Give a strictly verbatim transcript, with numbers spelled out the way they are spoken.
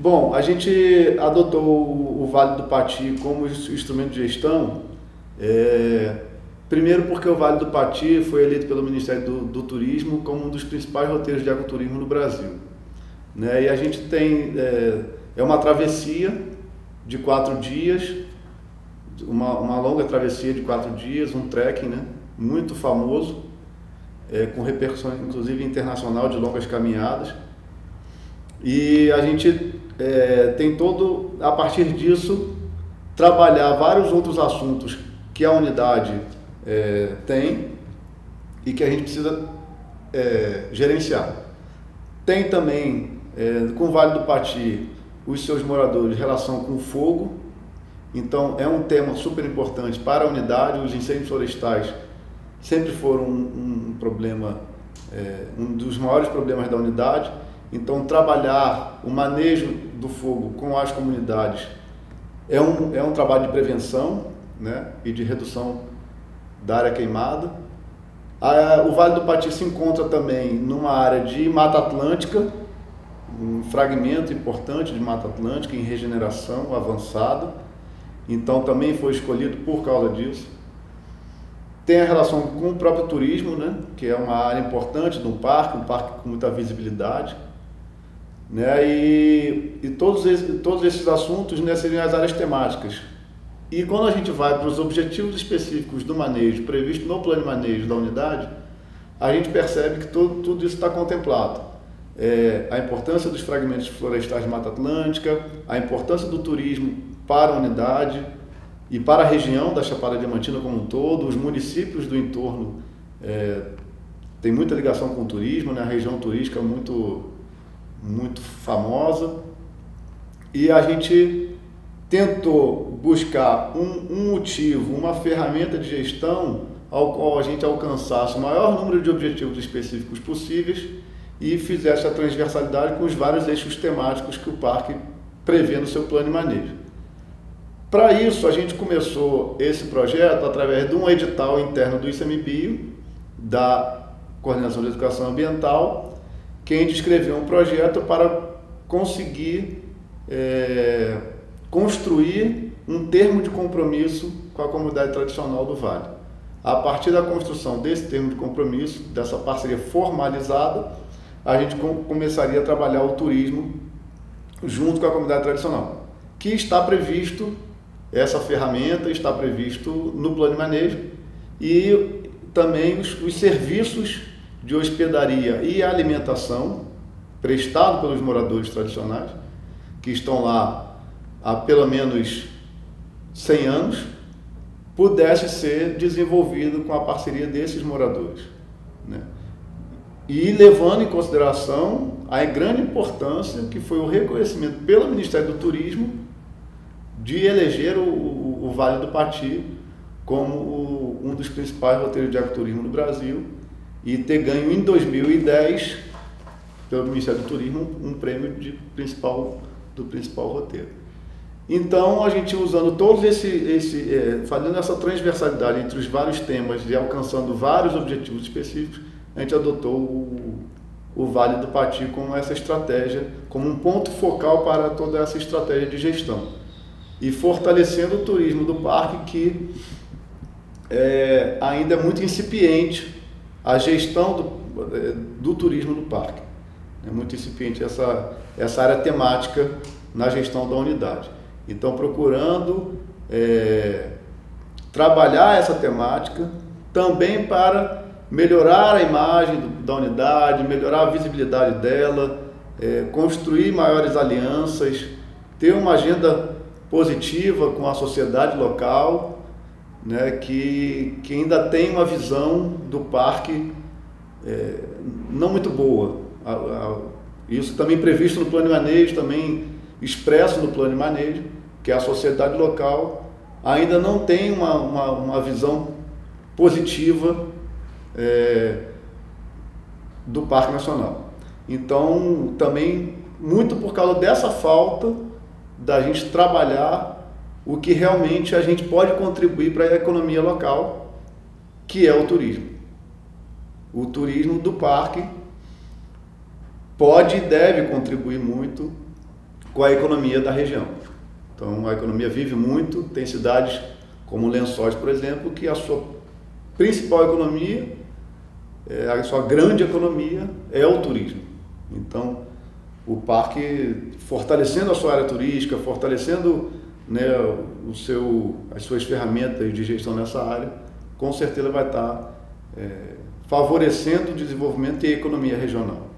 Bom, a gente adotou o, o Vale do Pati como instrumento de gestão, é, primeiro porque o Vale do Pati foi eleito pelo Ministério do, do Turismo como um dos principais roteiros de ecoturismo no Brasil. Né? E a gente tem, é, é uma travessia de quatro dias, uma, uma longa travessia de quatro dias, um trekking, né? Muito famoso, é, com repercussão inclusive internacional de longas caminhadas. E a gente é, tem todo, a partir disso, trabalhar vários outros assuntos que a unidade é, tem e que a gente precisa é, gerenciar. Tem também, é, com o Vale do Pati, os seus moradores, relação com o fogo. Então, é um tema super importante para a unidade. Os incêndios florestais sempre foram um, um problema, é, um dos maiores problemas da unidade. Então, trabalhar o manejo do fogo com as comunidades é um, é um trabalho de prevenção, né, e de redução da área queimada. A, o Vale do Pati se encontra também numa área de Mata Atlântica, um fragmento importante de Mata Atlântica em regeneração avançada. Então, também foi escolhido por causa disso. Tem a relação com o próprio turismo, né, que é uma área importante de um parque, um parque com muita visibilidade. Né, e e todos, esses, todos esses assuntos, né, seriam as áreas temáticas. E quando a gente vai para os objetivos específicos do manejo, previsto no plano de manejo da unidade, a gente percebe que todo, tudo isso está contemplado. É, a importância dos fragmentos florestais de Mata Atlântica, a importância do turismo para a unidade e para a região da Chapada Diamantina como um todo. Os municípios do entorno é, têm muita ligação com o turismo, né, a região turística é muito... muito famosa, e a gente tentou buscar um, um motivo, uma ferramenta de gestão ao qual a gente alcançasse o maior número de objetivos específicos possíveis e fizesse a transversalidade com os vários eixos temáticos que o parque prevê no seu plano de manejo. Para isso, a gente começou esse projeto através de um edital interno do ICMBio, da Coordenação de Educação Ambiental, que a gente escreveu um projeto para conseguir é, construir um termo de compromisso com a comunidade tradicional do Vale. A partir da construção desse termo de compromisso, dessa parceria formalizada, a gente com, começaria a trabalhar o turismo junto com a comunidade tradicional, que está previsto, essa ferramenta está previsto no plano de manejo, e também os, os serviços de hospedaria e alimentação prestado pelos moradores tradicionais, que estão lá há pelo menos cem anos, pudesse ser desenvolvido com a parceria desses moradores, né? E levando em consideração a grande importância que foi o reconhecimento pelo Ministério do Turismo de eleger o, o, o Vale do Pati como o, um dos principais roteiros de ecoturismo no Brasil, e ter ganho em dois mil e dez, pelo Ministério do Turismo, um prêmio de principal, do principal roteiro. Então, a gente usando todos esse, esse é, fazendo essa transversalidade entre os vários temas e alcançando vários objetivos específicos, a gente adotou o, o Vale do Pati como essa estratégia, como um ponto focal para toda essa estratégia de gestão. E fortalecendo o turismo do parque, que é, ainda é muito incipiente, a gestão do, do turismo do parque. É muito incipiente essa, essa área temática na gestão da unidade. Então, procurando é, trabalhar essa temática também para melhorar a imagem do, da unidade, melhorar a visibilidade dela, é, construir maiores alianças, ter uma agenda positiva com a sociedade local, né, que, que ainda tem uma visão do parque é, não muito boa. A, a, isso também previsto no plano de manejo, também expresso no plano de manejo, que a sociedade local ainda não tem uma, uma, uma visão positiva é, do Parque Nacional. Então, também, muito por causa dessa falta da gente trabalhar o que realmente a gente pode contribuir para a economia local, que é o turismo. O turismo do parque pode e deve contribuir muito com a economia da região. Então, a economia vive muito, tem cidades como Lençóis, por exemplo, que a sua principal economia, a sua grande economia é o turismo. Então, o parque, fortalecendo a sua área turística, fortalecendo, né, o seu, as suas ferramentas de gestão nessa área, com certeza vai estar é, favorecendo o desenvolvimento e a economia regional.